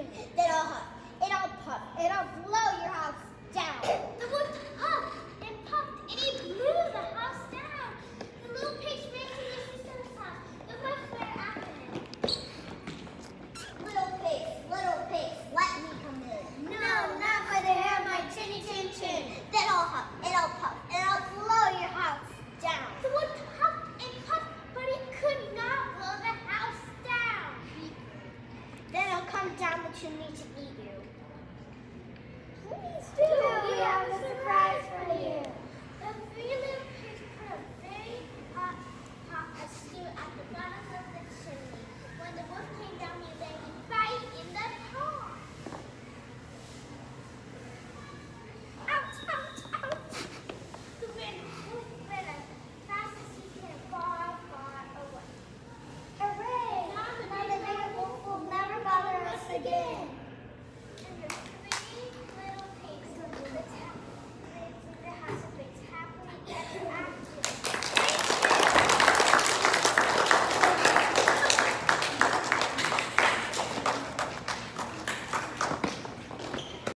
Then I'll huff, and I'll puff, and I'll blow your house down. The wood huffed and puffed, and it blew the house down. The little pigs ran to their sister's house. The wolf ran after them. Little pigs, let me come in. No, not by the hair of my chinny chin chin. Then I'll huff, and I'll puff, and I'll blow your house down. The wood huffed and puffed, but it could not blow the house down. Then I'll come down the chimney to eat